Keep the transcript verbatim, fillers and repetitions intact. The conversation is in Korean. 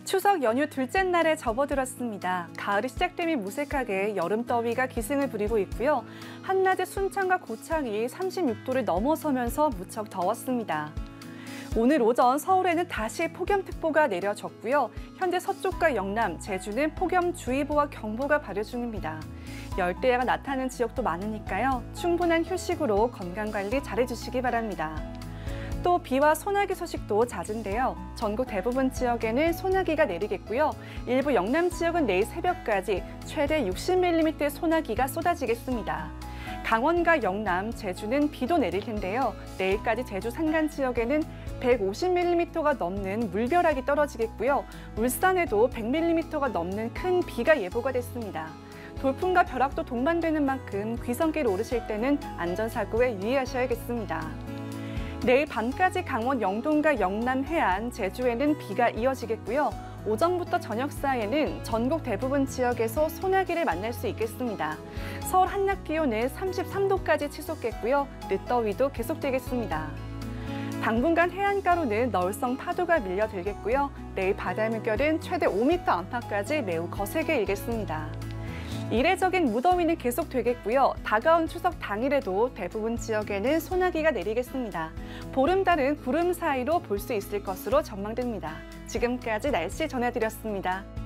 추석 연휴 둘째 날에 접어들었습니다. 가을이 시작됨이 무색하게 여름더위가 기승을 부리고 있고요. 한낮에 순창과 고창이 삼십육 도를 넘어서면서 무척 더웠습니다. 오늘 오전 서울에는 다시 폭염특보가 내려졌고요. 현재 서쪽과 영남, 제주는 폭염주의보와 경보가 발효 중입니다. 열대야가 나타나는 지역도 많으니까요. 충분한 휴식으로 건강관리 잘해주시기 바랍니다. 또 비와 소나기 소식도 잦은데요. 전국 대부분 지역에는 소나기가 내리겠고요. 일부 영남 지역은 내일 새벽까지 최대 육십 밀리미터의 소나기가 쏟아지겠습니다. 강원과 영남, 제주는 비도 내릴 텐데요. 내일까지 제주 산간 지역에는 백오십 밀리미터가 넘는 물벼락이 떨어지겠고요. 울산에도 백 밀리미터가 넘는 큰 비가 예보가 됐습니다. 돌풍과 벼락도 동반되는 만큼 귀성길 오르실 때는 안전사고에 유의하셔야겠습니다. 내일 밤까지 강원 영동과 영남 해안, 제주에는 비가 이어지겠고요. 오전부터 저녁 사이에는 전국 대부분 지역에서 소나기를 만날 수 있겠습니다. 서울 한낮 기온은 삼십삼 도까지 치솟겠고요. 늦더위도 계속되겠습니다. 당분간 해안가로는 너울성 파도가 밀려들겠고요. 내일 바다 물결은 최대 오 미터 안팎까지 매우 거세게 일겠습니다. 이례적인 무더위는 계속되겠고요. 다가온 추석 당일에도 대부분 지역에는 소나기가 내리겠습니다. 보름달은 구름 사이로 볼 수 있을 것으로 전망됩니다. 지금까지 날씨 전해드렸습니다.